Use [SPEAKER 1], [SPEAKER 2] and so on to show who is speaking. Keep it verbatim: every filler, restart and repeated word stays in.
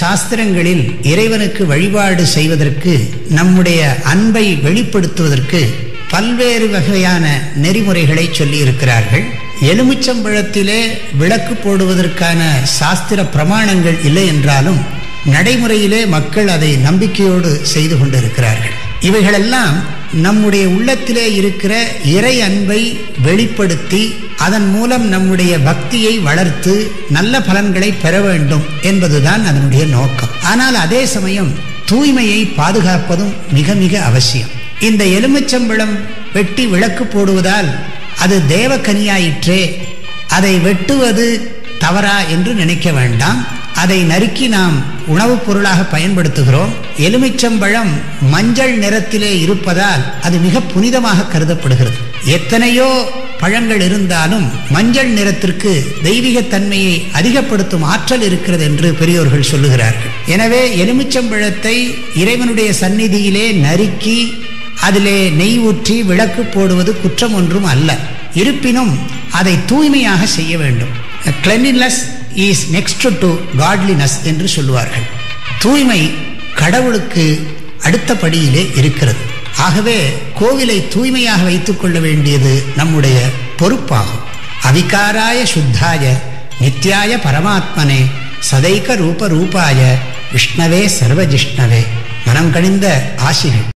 [SPEAKER 1] சாஸ்திரங்களில் இறைவனுக்கு வழிபாடு செய்வதற்கு, நம்முடைய அன்பை வெளிப்படுத்துவதற்கு பல்வேறு வகையான நெறிமுறைகளை சொல்லி இருக்கிறார்கள். எலுமிச்சம்பழத்திலே விளக்கு போடுவதற்கான சாஸ்திர பிரமாணங்கள் இல்லை என்றாலும் நடைமுறையிலே மக்கள் அதை நம்பிக்கையோடு செய்து கொண்டிருக்கிறார்கள். இவைகளெல்லாம் நம்முடைய உள்ளத்திலே இருக்கிற இறை அன்பை வெளிப்படுத்தி அதன் மூலம் நம்முடைய பக்தியை வளர்த்து நல்ல பலன்களை பெற வேண்டும் என்பதுதான் அதனுடைய நோக்கம். ஆனால் அதே சமயம் தூய்மையை பாதுகாப்பதும் மிக மிக அவசியம். இந்த எலுமிச்சம்பழம் வெட்டி விளக்கு போடுவதால் அது தேவக்கனியாயிற்றே, அதை வெட்டுவது தவறா என்று நினைக்க வேண்டாம். அதை நறுக்கி நாம் உணவுப் பொருளாக பயன்படுத்துகிறோம். எலுமிச்சம்பழம் மஞ்சள் நிறத்திலே இருப்பதால் அது மிக புனிதமாக கருதப்படுகிறது. எத்தனையோ பழங்கள் இருந்தாலும் மஞ்சள் நிறத்திற்கு தெய்வீகத்தன்மையை அதிகப்படுத்தும் ஆற்றல் இருக்கிறது என்று பெரியோர்கள் சொல்லுகிறார்கள். எனவே எலுமிச்சம்பழத்தை இறைவனுடைய சந்நிதியிலே நறுக்கி அதிலே நெய் ஊற்றி விளக்கு போடுவது குற்றம் ஒன்றும் அல்ல. இருப்பினும் அதை தூய்மையாக செய்ய வேண்டும். Cleanliness is next to godliness என்று சொல்லுவார்கள். தூய்மை கடவுளுக்கு அடுத்த படியிலே இருக்கிறது. ஆகவே கோவிலை தூய்மையாக வைத்துக் கொள்ள வேண்டியது நம்முடைய பொறுப்பாகும். அவிகாராய சுத்தாய நித்யாய பரமாத்மனே சதைக ரூப ரூபாய விஷ்ணவே சர்வஜிஷ்ணவே. மனம் கனிந்த ஆசிகள்.